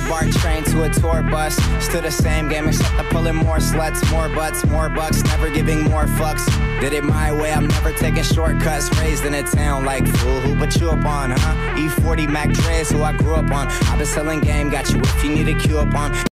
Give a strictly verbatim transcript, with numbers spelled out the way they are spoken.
BART train to a tour bus. Still the same game except I'm pulling more sluts, more butts, more bucks, never giving more fucks. Did it my way, I'm never taking shortcuts. Raised in a town like fool, who put you up on, huh? E forty Mac Dre's who I grew up on. I've been selling game, got you if you need a cue up on.